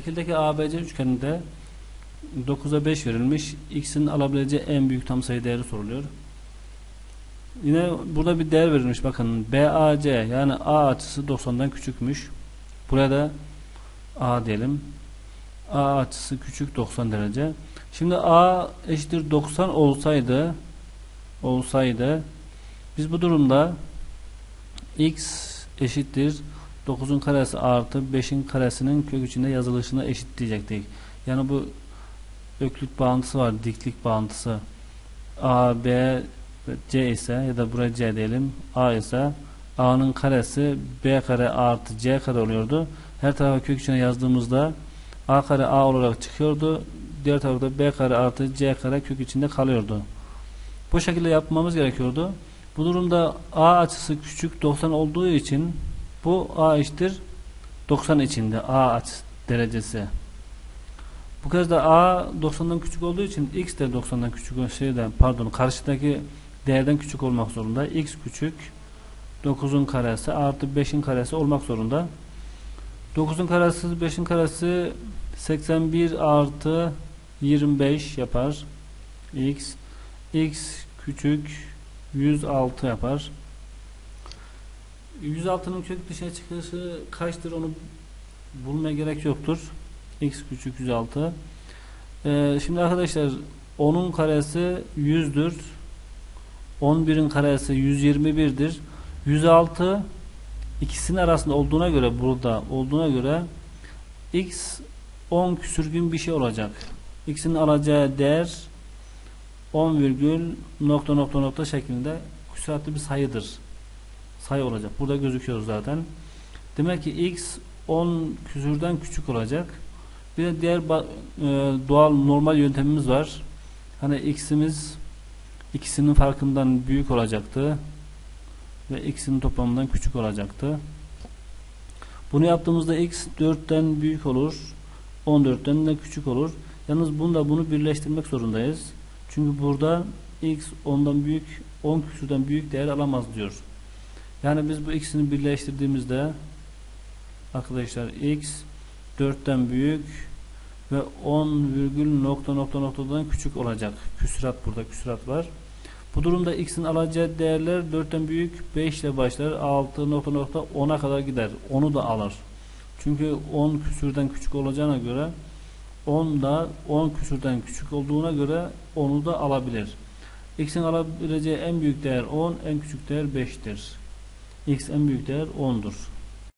Şekildeki ABC üçgeninde 9'a 5 verilmiş. X'in alabileceği en büyük tam sayı değeri soruluyor. Yine burada bir değer verilmiş. Bakın BAC yani A açısı 90'dan küçükmüş. Buraya da A diyelim. A açısı küçük 90 derece. Şimdi A eşittir 90 olsaydı biz bu durumda X eşittir 9'un karesi artı 5'in karesinin kök içinde yazılışına eşit diyecektik. Yani bu öklit bağıntısı var, diklik bağıntısı. A, B, C ise ya da buraya C diyelim. A ise A'nın karesi B kare artı C kare oluyordu. Her tarafa kök içine yazdığımızda A kare A olarak çıkıyordu. Diğer tarafta B kare artı C kare kök içinde kalıyordu. Bu şekilde yapmamız gerekiyordu. Bu durumda A açısı küçük 90 olduğu için bu A eşittir 90 içinde A açı derecesi. Bu kez de A 90'dan küçük olduğu için X de 90'dan küçük karşıdaki değerden küçük olmak zorunda. X küçük 9'un karesi artı 5'in karesi olmak zorunda. 9'un karesi 5'in karesi 81 artı 25 yapar. X küçük 106 yapar. 106'nın kök dışına çıkışı kaçtır onu bulmaya gerek yoktur. X küçük 106. Şimdi arkadaşlar 10'un karesi 100'dür. 11'in karesi 121'dir. 106 ikisinin arasında olduğuna göre, burada olduğuna göre X 10 küsürgün bir şey olacak. X'in alacağı değer 10 virgül nokta şeklinde küsuratlı bir sayıdır. Sayı olacak. Burada gözüküyor zaten. Demek ki X 10 küsürden küçük olacak. Bir de diğer doğal normal yöntemimiz var. Hani X'imiz ikisinin farkından büyük olacaktı ve X'in toplamından küçük olacaktı. Bunu yaptığımızda X 4'ten büyük olur, 14'ten de küçük olur. Yalnız bunu birleştirmek zorundayız. Çünkü burada X 10'dan büyük, 10 küsürden büyük değer alamaz diyor. Yani biz bu ikisini birleştirdiğimizde arkadaşlar X 4'ten büyük ve 10 virgül noktadan küçük olacak. Küsurat, burada küsurat var. Bu durumda X'in alacağı değerler 4'ten büyük 5 ile başlar. 6 10'a kadar gider. Onu da alır. Çünkü 10 küsürden küçük olacağına göre 10 da 10 küsürden küçük olduğuna göre onu da alabilir. X'in alabileceği en büyük değer 10, en küçük değer 5'tir. X en büyük değer 10'dur.